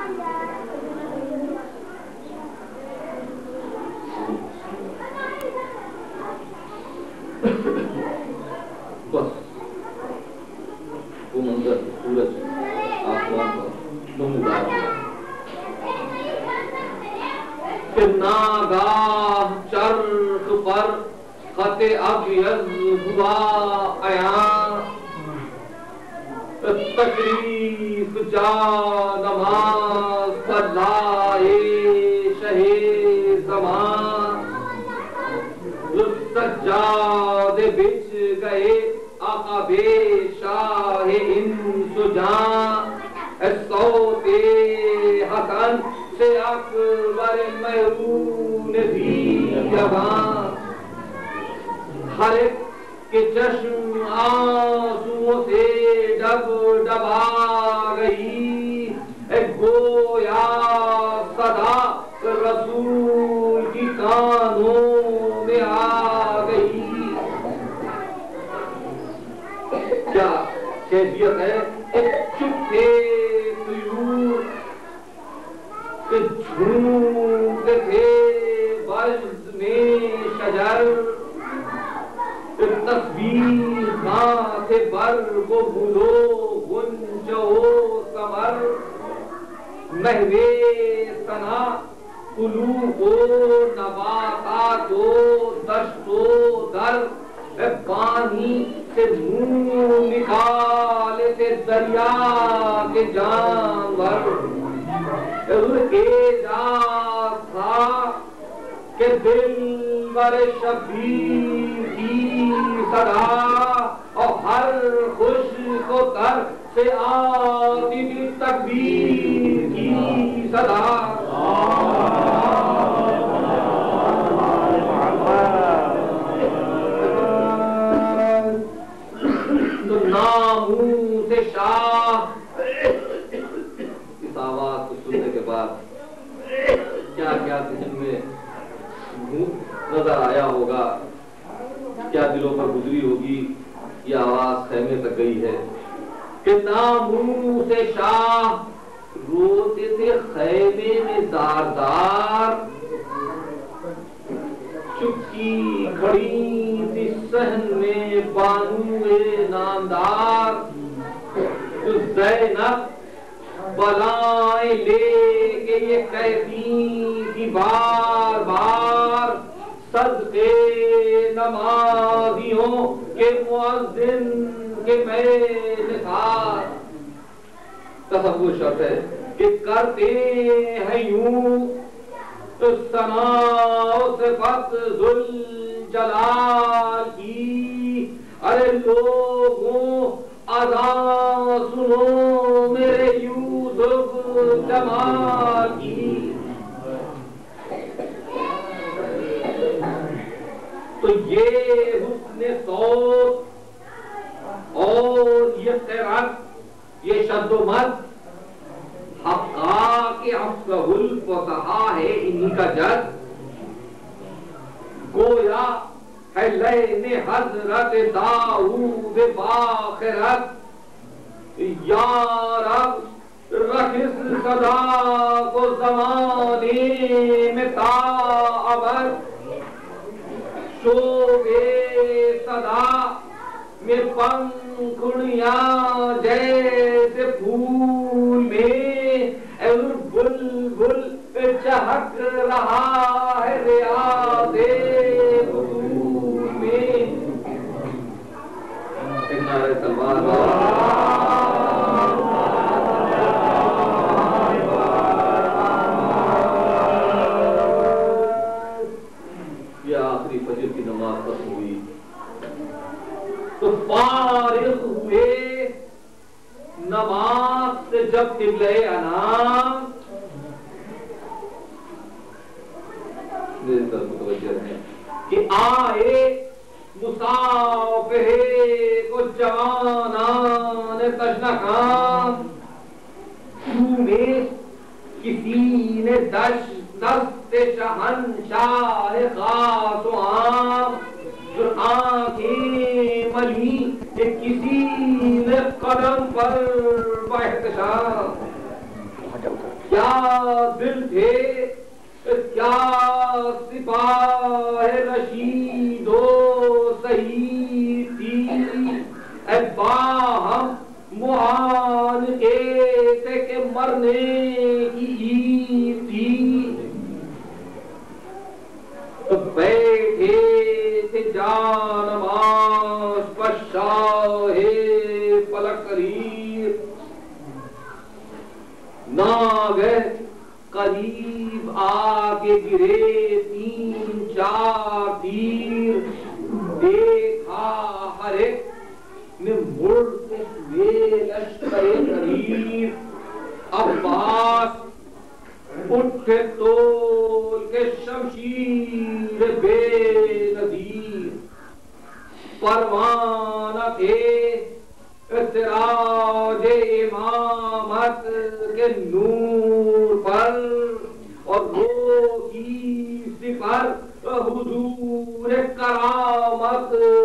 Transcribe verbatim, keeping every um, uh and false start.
بس وہ منظر سورج آسمان پر نمودار ہوا کہ ناگاہ چرخ پر خط ابیض ہوا عیاں تشریف جا نماز سجائے شہ زمان سجاد بچ گئے عقب شاہ انس جاں صوت حسن سے اکبر محرون بھی جوان ہر ایک کے چشم آنسوؤں سے ڈب ڈبا گئی گویا صدا رسول کی کانوں میں آ گئی. کیا کیفیت ہے ایک چپے طیور کہ جھومتے تھے برز میں شجر تصویر خاں تھے بر کو بھولو گنجو سمر محوے سنا قلوب و نباتات و دشت و در پانی سے منہ نکالے تھے دریا کے جانور. اعجاز تھا کہ دل بر شبیر کی صدا اور ہر خوش کو تر سے آتی تھی تکبیر کی صدا. تو ناموس شاہ اس آواز کو سننے کے بعد کیا کیا ذہن میں نظر آیا ہوگا, کیا دلوں پر گزری ہوگی. یہ آواز خیمے تک گئی ہے کہ ناموس شاہ روتے تھے خیمے میں دار دار, چپکی کھڑی تھی صحن میں بانوئے نامدار. زینب بلائیں لے کے یہ کہتی تھی بار بار صدقے نمازیوں کے مؤذن کے میں نثار. تصور شرط ہے کہ کرتے ہیں یوں تو ثنا و صفت ذوالجلال کی. ارے لوگوں اذان سنو میرے یوسف جمال کی. تو یہ حسن صوت اور یہ قرات, یہ شد و مد حقاق افصح الفصحا ہے انہی کا جد. گویا ہے لین حضرت داؤد باخرت. یا رب رکھ اس صدا کو زمانے میں تا ابد. شوبے صدا میں پنکھڑیاں جیسے پھول میں بلبل چہک رہا ہے ریاض بطول میں. ایک نعرہ تلوار یہ آخری فجر کی نماز ختم ہوئی تو فارغ ہوئے نماز سے جب قبلہ انام. میری طرف متوجہ ہیں کہ آئے مسافر کو جوانان تشنکان. میں کسی نے دش دست شہنشاہ خاص و عام جو آنکھیں ملی کہ کسی نے قدم پر باحتشام. کیا دل تھے کیا سپاہ رشید و صحیح تھی اے باہم معانقے تھے کہ مرنے کی عید تھی بیٹھے تھے جانماز پر شاہ فلک قریب ناگہ قریب آگے گرے تین چار تیر دیکھا ہر ایک نے مڑتے ہوئے لشکر قریب عباس اٹھے تول کے شمشیر بے نظیر پروانہ تھے سراج امامت کے نور پر اور وہ کی سپر حضور کرامت